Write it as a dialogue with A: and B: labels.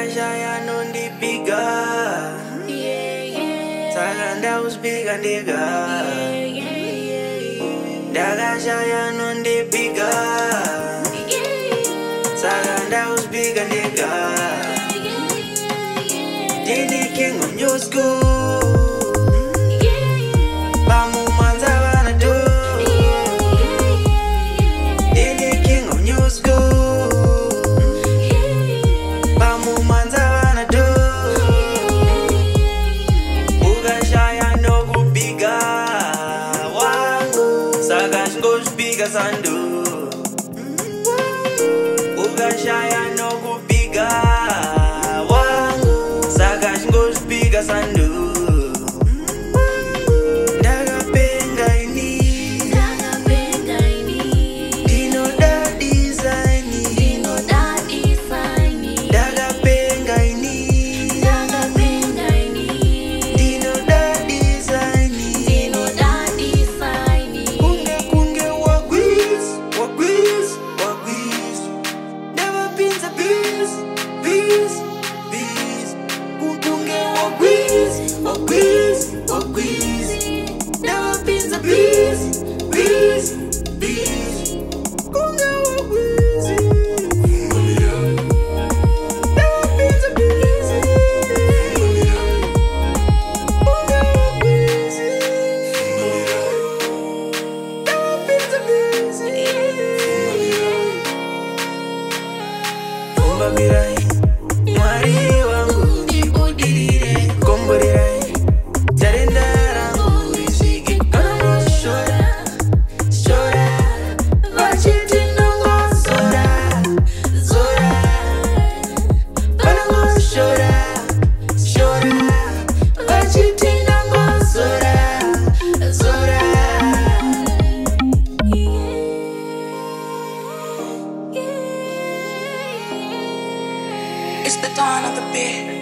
A: Ndakashaya nondipiga saka ndakuspiga ndiga. Ndakashaya nondipiga saka ndakuspiga ndiga. Dini king of new school. Sandu ukashaya nokupiga wangu saka chingospiga sandu. Ndakapenga ini ndinoda design. Ndakapenga ini ndinoda design. Mirai, mwari wangu ndibudirire, komborerai jarenda rangu riziki. Kana shora, shora, vachiti nongo zora, zora. Kana shora, shora, vachiti nongo zora, zora.
B: It's the dawn of the beat.